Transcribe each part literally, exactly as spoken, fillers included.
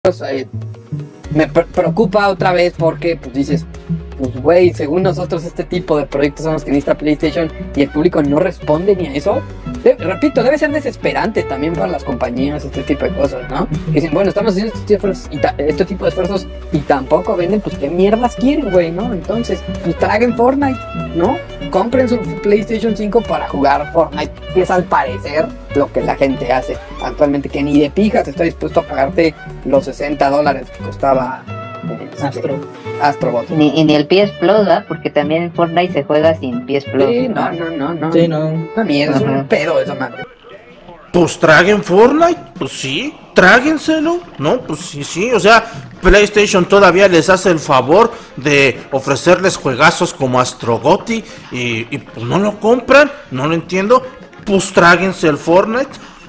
eh, me pre preocupa otra vez porque pues dices, pues güey, según nosotros este tipo de proyectos son los que necesita PlayStation y el público no responde ni a eso. De, repito, debe ser desesperante también para las compañías este tipo de cosas, ¿no? Que dicen, bueno, estamos haciendo este tipo de esfuerzos y, este tipo de esfuerzos y tampoco venden, pues qué mierdas quieren, güey, ¿no? Entonces, pues traguen Fortnite, ¿no? Compren su PlayStation cinco para jugar Fortnite, que es al parecer lo que la gente hace actualmente, que ni de pijas está dispuesto a pagarte los sesenta dólares que costaba este, Astro. Astrobot. Ni, y ni el P S Plus, ¿verdad? Porque también en Fortnite se juega sin P S Plus. Sí, no, no, no, no. Sí, no. También es un pedo esa madre. Pues traguen Fortnite, pues sí, tráguenselo, ¿no? Pues sí, sí, o sea, PlayStation todavía les hace el favor de ofrecerles juegazos como Astrogotti y, y pues no lo compran, no lo entiendo, pues tráguense el Fortnite.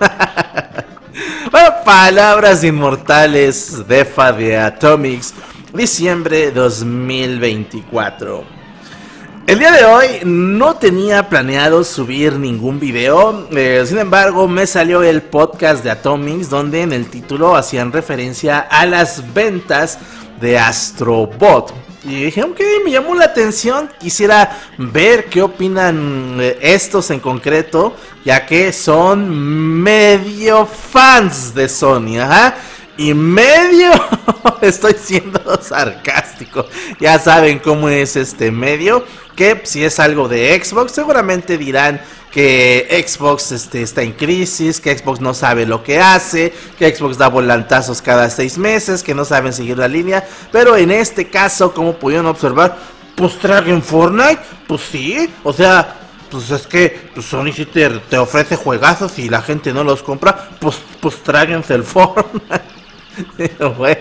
Bueno, palabras inmortales de Fa de Atomics, diciembre dos mil veinticuatro. El día de hoy no tenía planeado subir ningún video, eh, sin embargo me salió el podcast de Atomics donde en el título hacían referencia a las ventas de Astrobot. Y dije, ok, me llamó la atención, quisiera ver qué opinan estos en concreto, ya que son medio fans de Sony, ajá. Y medio, estoy siendo sarcástico, ya saben cómo es este medio, que si es algo de Xbox, seguramente dirán que Xbox este, está en crisis, que Xbox no sabe lo que hace, que Xbox da volantazos cada seis meses, que no saben seguir la línea, pero en este caso, como pudieron observar, pues traguen Fortnite, pues sí, o sea, pues es que pues Sony sí te, te ofrece juegazos y la gente no los compra, pues, pues tráguense el Fortnite. Bueno,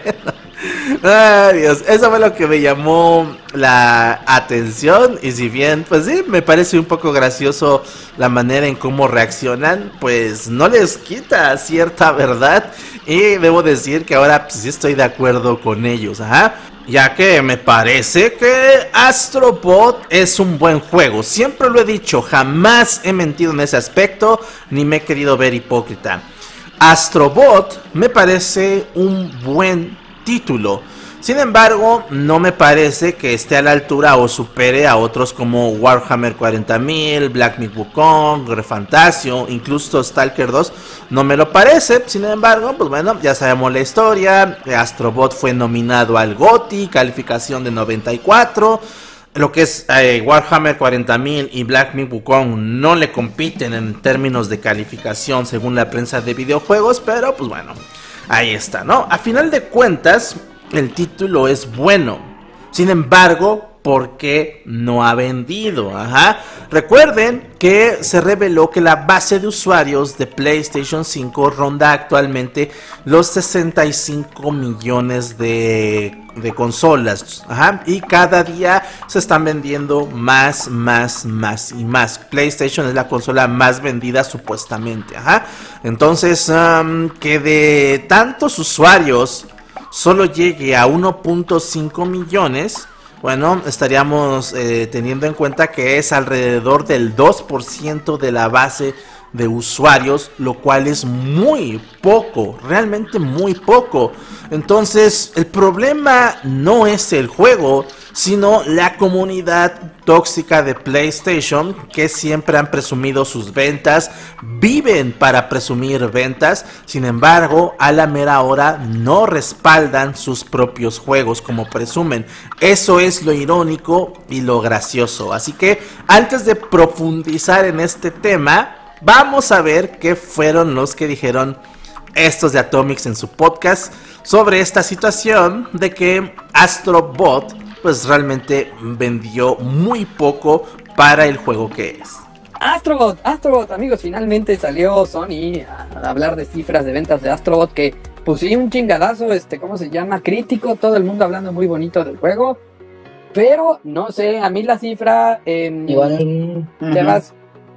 ay Dios, eso fue lo que me llamó la atención. Y si bien, pues sí, me parece un poco gracioso la manera en cómo reaccionan, pues no les quita cierta verdad. Y debo decir que ahora pues sí estoy de acuerdo con ellos, ajá. Ya que me parece que Astrobot es un buen juego. Siempre lo he dicho, jamás he mentido en ese aspecto, ni me he querido ver hipócrita. Astrobot me parece un buen título. Sin embargo, no me parece que esté a la altura o supere a otros como Warhammer cuarenta mil, Black Myth Wukong, Refantasio, incluso Stalker dos. No me lo parece. Sin embargo, pues bueno, ya sabemos la historia. Astrobot fue nominado al GOTY, calificación de noventa y cuatro. Lo que es eh, Warhammer cuarenta mil y Black Myth Wukong no le compiten en términos de calificación según la prensa de videojuegos, pero pues bueno, ahí está, ¿no? A final de cuentas, el título es bueno. Sin embargo, ¿por qué no ha vendido? Ajá. Recuerden que se reveló que la base de usuarios de PlayStation cinco ronda actualmente los sesenta y cinco millones de, de consolas. Ajá. Y cada día se están vendiendo más, más, más y más. PlayStation es la consola más vendida supuestamente. Ajá. Entonces, um, que de tantos usuarios solo llegue a uno punto cinco millones... Bueno, estaríamos eh, teniendo en cuenta que es alrededor del dos por ciento de la base de usuarios, lo cual es muy poco, realmente muy poco. Entonces, el problema no es el juego, sino la comunidad tóxica de PlayStation, que siempre han presumido sus ventas, viven para presumir ventas. Sin embargo, a la mera hora no respaldan sus propios juegos como presumen. Eso es lo irónico y lo gracioso. Así que antes de profundizar en este tema, vamos a ver qué fueron los que dijeron estos de Atomics en su podcast sobre esta situación de que Astrobot pues realmente vendió muy poco para el juego que es. Astrobot, Astrobot, amigos, finalmente salió Sony a hablar de cifras de ventas de Astrobot, que pues sí, un chingadazo, este, ¿cómo se llama? Crítico, todo el mundo hablando muy bonito del juego, pero no sé, a mí la cifra... Eh, Igual... Te Uh-huh. vas...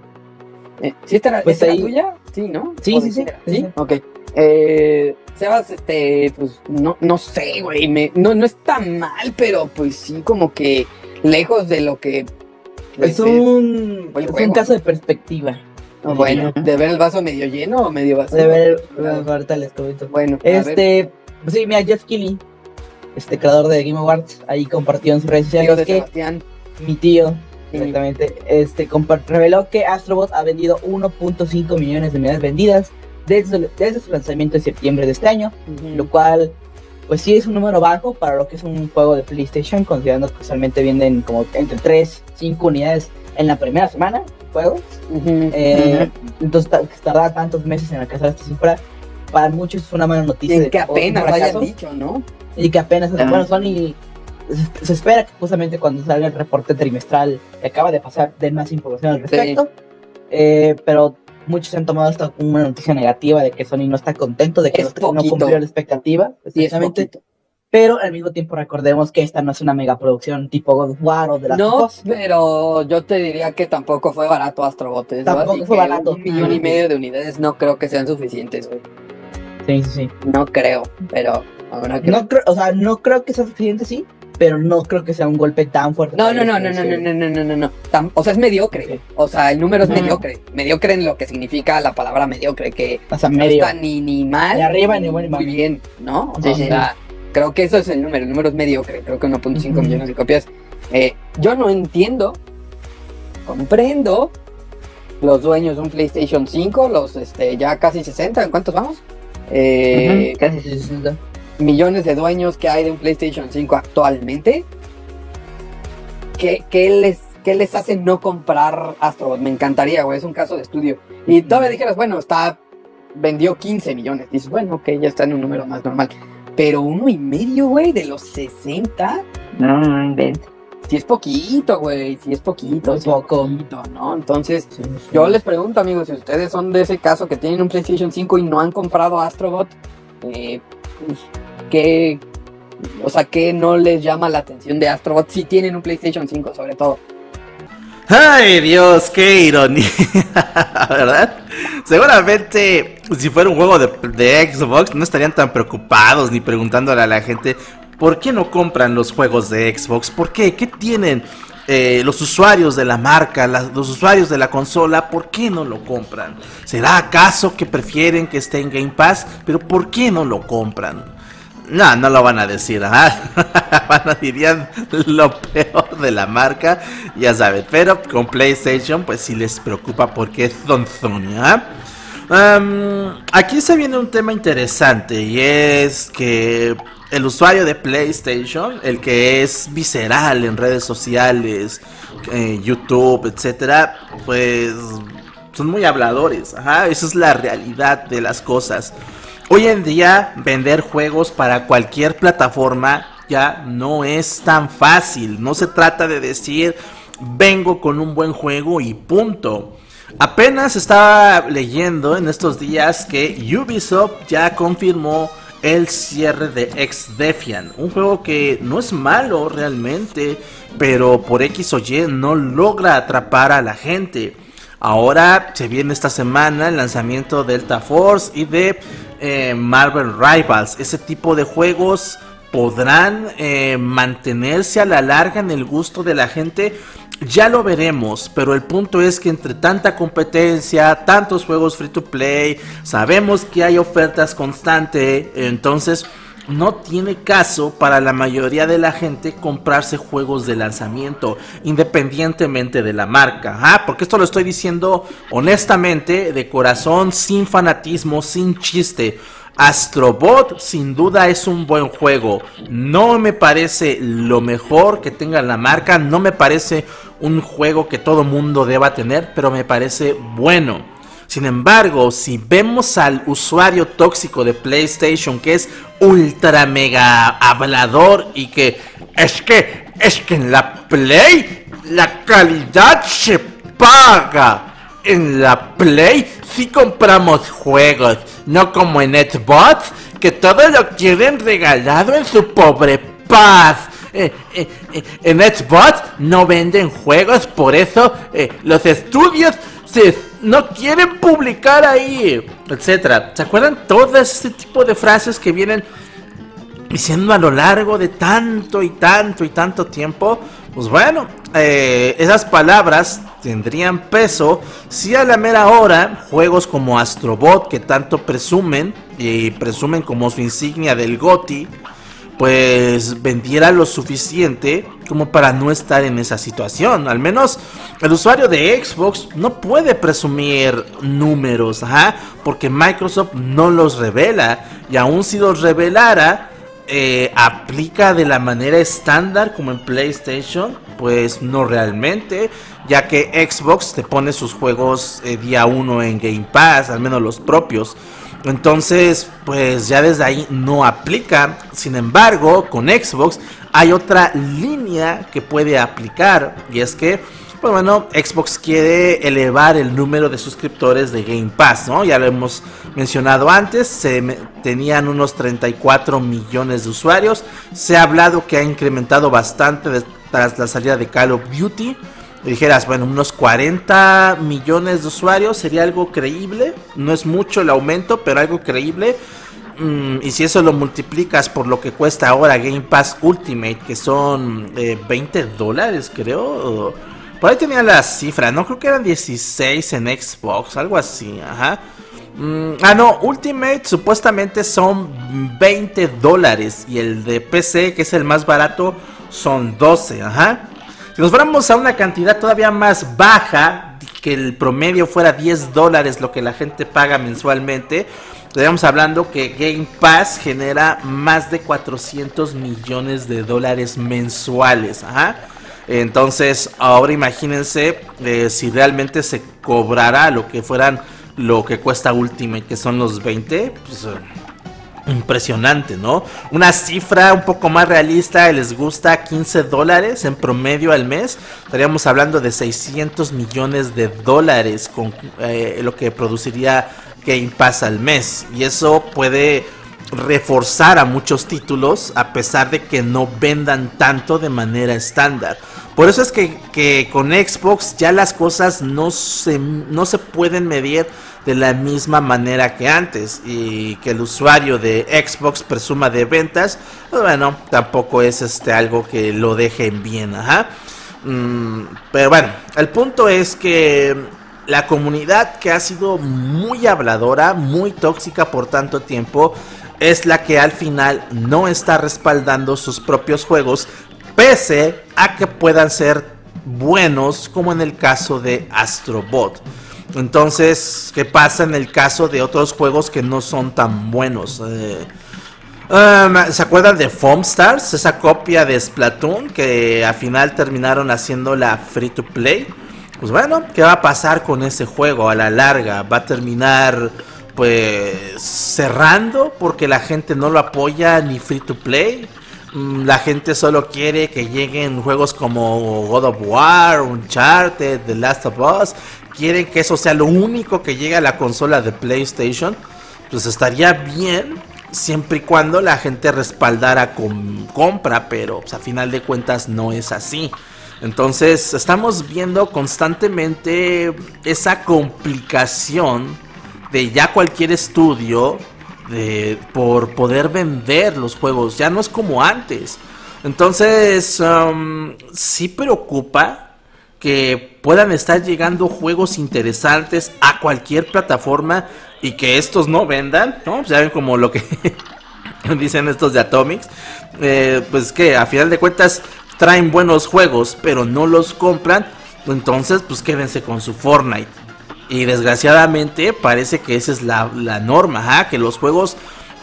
Eh, ¿Sí esta era, Pues esta era ahí... tuya? Sí, ¿no? Sí, sí, sí, sí. sí. Ok. Eh, Sebas, este, pues, no, no sé, güey, me, no, no está mal, pero pues sí, como que lejos de lo que... Pues, es un, es, es un caso de perspectiva. Oh, bueno, ¿de ver el vaso medio lleno o medio vacío? De ver, ahorita les comento. Bueno, Este, Pues sí, mira, Jeff Keighley, este creador de Game Awards, ahí compartió en sus redes Tío sociales de que Sebastián. mi tío, Sí. exactamente, este compar- reveló que Astrobot ha vendido uno punto cinco millones de unidades vendidas desde, su- desde su lanzamiento en septiembre de este año, Ujú. lo cual, pues sí es un número bajo para lo que es un juego de PlayStation, considerando que usualmente venden como entre tres, cinco unidades en la primera semana de juegos. Ujú. Eh, Entonces, ta- que tardar tantos meses en alcanzar esta cifra, para muchos es una mala noticia. En de- que o un apenas fracaso, hayan dicho, ¿no? y que apenas, Ah. bueno, Sony se, se espera que justamente cuando salga el reporte trimestral que acaba de pasar den más información al respecto. Eh, pero muchos han tomado esto como una noticia negativa de que Sony no está contento, de que Es no, no poquito. cumplió la expectativa, Y es exactamente. poquito. Pero al mismo tiempo recordemos que esta no es una megaproducción tipo God of War o de las No, cosas. pero yo te diría que tampoco fue barato Astrobot. ¿eh? Tampoco Así fue que barato. Un millón y medio de unidades no creo que sean suficientes, güey. Sí, sí, sí. No creo, pero habrá que... No creo, o sea, no creo que sea suficiente, sí, pero no creo que sea un golpe tan fuerte. No, para no, no, el no, no, precio. no, no, no, no, no. Tam- o sea, es mediocre. O sea, el número es Ujú. mediocre. Mediocre en lo que significa la palabra mediocre, que O sea, no medio. está ni, ni mal, Ni arriba, ni bueno, ni muy mal. bien, ¿no? Sí, o sí. sea, creo que eso es el número. El número es mediocre. Creo que uno punto cinco Ujú. millones de copias. Eh, yo no entiendo, comprendo los dueños de un PlayStation cinco, los este ya casi sesenta, ¿en cuántos vamos? Eh, Ujú, casi Sí, sí, sí. millones de dueños que hay de un PlayStation cinco actualmente. ¿Qué, qué les, qué les hace no comprar Astrobot? Me encantaría, güey, es un caso de estudio. Y todavía dijeras, bueno, está vendió quince millones. Dices, bueno, ok, ya está en un número más normal. Pero uno y medio, güey, de los sesenta, No, no inventes. sí es poquito, güey, sí es poquito, Es sí es poco. poquito, ¿no? Entonces, Sí, sí. yo les pregunto, amigos, si ustedes son de ese caso que tienen un PlayStation cinco y no han comprado Astrobot, eh, pues, ¿qué, o sea, qué no les llama la atención de Astrobot si tienen un PlayStation cinco, sobre todo? Ay, Dios, qué ironía, ¿verdad? Seguramente, si fuera un juego de, de Xbox, no estarían tan preocupados ni preguntándole a la gente por qué no compran los juegos de Xbox. ¿Por qué? ¿Qué tienen eh, los usuarios de la marca, la- los usuarios de la consola? ¿Por qué no lo compran? ¿Será acaso que prefieren que esté en Game Pass? ¿Pero por qué no lo compran? No, no lo van a decir, ¿ah? Van a dirían lo peor de la marca, ya saben. Pero con PlayStation, pues sí les preocupa porque es Don Sony, ¿ah? Um, aquí se viene un tema interesante y es que el usuario de PlayStation, el que es visceral en redes sociales, eh, YouTube, etcétera, pues son muy habladores, ajá, esa es la realidad de las cosas. Hoy en día vender juegos para cualquier plataforma ya no es tan fácil. No se trata de decir vengo con un buen juego y punto. Apenas estaba leyendo en estos días que Ubisoft ya confirmó el cierre de Ex-Defiant, un juego que no es malo realmente, pero por X o Y no logra atrapar a la gente. Ahora se viene esta semana el lanzamiento de Delta Force y de eh, Marvel Rivals. Ese tipo de juegos podrán eh, mantenerse a la larga en el gusto de la gente. Ya lo veremos, pero el punto es que entre tanta competencia, tantos juegos free to play, sabemos que hay ofertas constantes, entonces no tiene caso para la mayoría de la gente comprarse juegos de lanzamiento, independientemente de la marca. Ah, porque esto lo estoy diciendo honestamente, de corazón, sin fanatismo, sin chiste. Astrobot sin duda es un buen juego. No me parece lo mejor que tenga la marca, no me parece un juego que todo mundo deba tener, pero me parece bueno. Sin embargo, si vemos al usuario tóxico de PlayStation, que es ultra mega hablador y que es que es que en la Play la calidad se paga. En la Play sí compramos juegos, no como en Xbox, que todo lo quieren regalado en su pobre paz. Eh, eh, eh, en Xbox no venden juegos, por eso eh, los estudios se, no quieren publicar ahí, etcétera. ¿Se acuerdan todo este tipo de frases que vienen diciendo a lo largo de tanto y tanto y tanto tiempo? Pues bueno, eh, esas palabras tendrían peso si a la mera hora juegos como Astrobot, que tanto presumen y presumen como su insignia del GOTY, pues vendiera lo suficiente como para no estar en esa situación. Al menos el usuario de Xbox no puede presumir números, ajá, porque Microsoft no los revela, y aun si los revelara, eh, aplica de la manera estándar como en PlayStation. Pues no realmente, ya que Xbox te pone sus juegos eh, día uno en Game Pass, al menos los propios. Entonces, pues ya desde ahí no aplica. Sin embargo, con Xbox hay otra línea que puede aplicar, y es que, pues bueno, Xbox quiere elevar el número de suscriptores de Game Pass, ¿no? Ya lo hemos mencionado antes, se me, tenían unos treinta y cuatro millones de usuarios. Se ha hablado que ha incrementado bastante de, tras la salida de Call of Duty. Dijeras, bueno, unos cuarenta millones de usuarios sería algo creíble. No es mucho el aumento, pero algo creíble. Mm, y si eso lo multiplicas por lo que cuesta ahora Game Pass Ultimate, que son eh, veinte dólares, creo. Por ahí tenía la cifra, no creo que eran dieciséis en Xbox, algo así, ajá. Mm, ah, no, Ultimate supuestamente son veinte dólares. Y el de P C, que es el más barato, son doce, ajá. Si nos fuéramos a una cantidad todavía más baja, que el promedio fuera diez dólares lo que la gente paga mensualmente, estaríamos hablando que Game Pass genera más de cuatrocientos millones de dólares mensuales. Ajá. Entonces, ahora imagínense eh, si realmente se cobrara lo que fueran lo que cuesta Ultimate, que son los veinte, pues... impresionante, ¿no? Una cifra un poco más realista, les gusta quince dólares en promedio al mes. Estaríamos hablando de seiscientos millones de dólares con eh, lo que produciría Game Pass al mes. Y eso puede reforzar a muchos títulos a pesar de que no vendan tanto de manera estándar. Por eso es que, que con Xbox ya las cosas no se, no se pueden medir de la misma manera que antes, y que el usuario de Xbox presuma de ventas, pues bueno, tampoco es este algo que lo dejen bien, ajá. Mm, pero bueno, el punto es que la comunidad, que ha sido muy habladora, muy tóxica por tanto tiempo, es la que al final no está respaldando sus propios juegos, pese a que puedan ser buenos, como en el caso de Astrobot. Entonces, ¿qué pasa en el caso de otros juegos que no son tan buenos? Eh, um, ¿Se acuerdan de Foam Stars? Esa copia de Splatoon que al final terminaron haciéndola free to play. Pues bueno, ¿qué va a pasar con ese juego a la larga? ¿Va a terminar pues cerrando porque la gente no lo apoya ni free to play? La gente solo quiere que lleguen juegos como God of War, Uncharted, The Last of Us. Quieren que eso sea lo único que llegue a la consola de PlayStation. Pues estaría bien, siempre y cuando la gente respaldara con compra, pero pues, a final de cuentas no es así. Entonces estamos viendo constantemente esa complicación de ya cualquier estudio de, por poder vender los juegos. Ya no es como antes. Entonces um, sí preocupa que puedan estar llegando juegos interesantes a cualquier plataforma y que estos no vendan, ¿no? Ya ven como lo que dicen estos de Atomics, eh, pues que a final de cuentas traen buenos juegos, pero no los compran. Entonces pues quédense con su Fortnite. Y desgraciadamente parece que esa es la, la norma, ¿eh? Que los juegos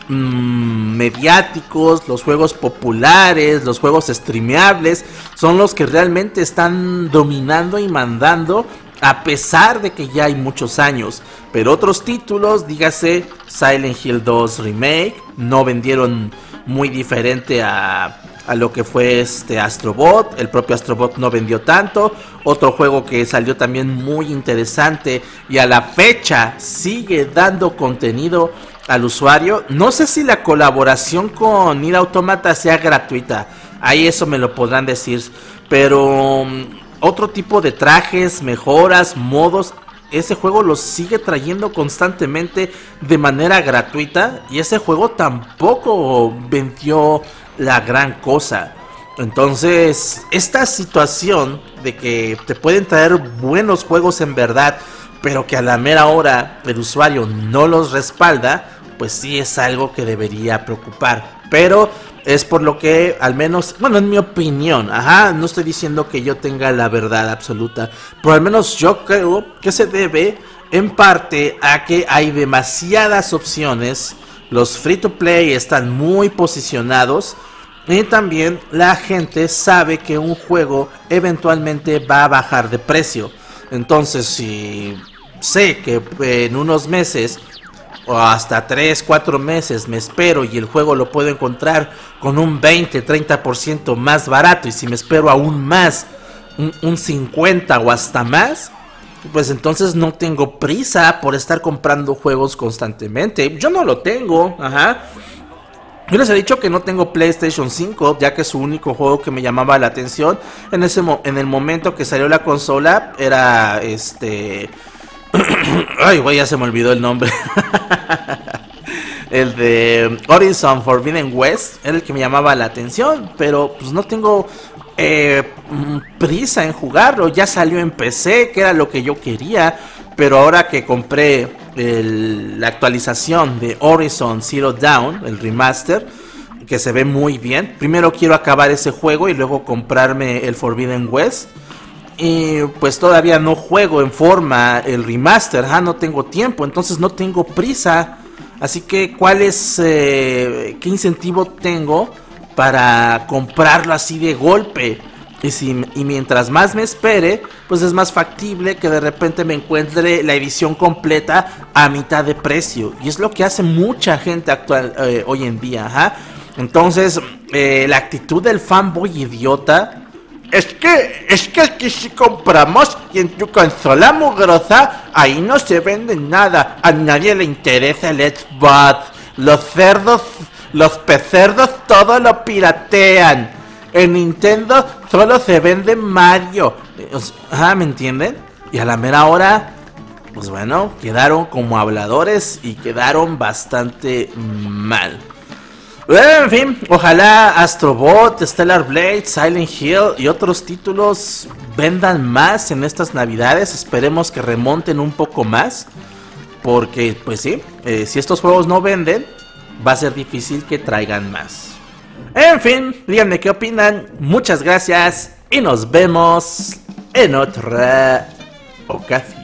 mmm, mediáticos, los juegos populares, los juegos streameables son los que realmente están dominando y mandando, a pesar de que ya hay muchos años. Pero otros títulos, dígase Silent Hill dos Remake, no vendieron muy diferente a, a lo que fue este Astrobot. El propio Astrobot no vendió tanto. Otro juego que salió también muy interesante y a la fecha sigue dando contenido al usuario. No sé si la colaboración con Nier Automata sea gratuita, ahí eso me lo podrán decir, pero um, otro tipo de trajes, mejoras, modos, ese juego los sigue trayendo constantemente de manera gratuita, y ese juego tampoco vendió la gran cosa. Entonces, esta situación de que te pueden traer buenos juegos en verdad, pero que a la mera hora el usuario no los respalda, pues sí es algo que debería preocupar. Pero es por lo que, al menos, bueno, en mi opinión, ajá, no estoy diciendo que yo tenga la verdad absoluta, pero al menos yo creo que se debe en parte a que hay demasiadas opciones, los free to play están muy posicionados, y también la gente sabe que un juego eventualmente va a bajar de precio. Entonces, si sé que en unos meses o hasta tres, cuatro meses me espero y el juego lo puedo encontrar con un veinte, treinta por ciento más barato, y si me espero aún más, un, un cincuenta o hasta más, pues entonces no tengo prisa por estar comprando juegos constantemente. Yo no lo tengo, ajá. Yo les he dicho que no tengo PlayStation cinco, ya que su único juego que me llamaba la atención en ese mo en el momento que salió la consola era este... Ay, güey, ya se me olvidó el nombre. El de Horizon Forbidden West era el que me llamaba la atención, pero pues no tengo eh, prisa en jugarlo. Ya salió en P C, que era lo que yo quería, pero ahora que compré el, la actualización de Horizon Zero Dawn, el remaster, que se ve muy bien, primero quiero acabar ese juego y luego comprarme el Forbidden West. Y pues todavía no juego en forma el remaster, ah, no tengo tiempo, entonces no tengo prisa. Así que, ¿cuál es, eh, qué incentivo tengo para comprarlo así de golpe? Y, si, y mientras más me espere, pues es más factible que de repente me encuentre la edición completa a mitad de precio. Y es lo que hace mucha gente actual eh, hoy en día, ¿ja? Entonces, eh, la actitud del fanboy idiota... Es que, es que aquí sí compramos y en tu consola mugrosa ahí no se vende nada. A nadie le interesa el Xbox. Los cerdos, los pecerdos todo lo piratean. En Nintendo solo se vende Mario. Ah, ¿me entienden? Y a la mera hora, pues bueno, quedaron como habladores y quedaron bastante mal. En fin, ojalá Astro Bot, Stellar Blade, Silent Hill y otros títulos vendan más en estas navidades. Esperemos que remonten un poco más, porque pues sí, eh, si estos juegos no venden, va a ser difícil que traigan más. En fin, díganme qué opinan. Muchas gracias y nos vemos en otra ocasión.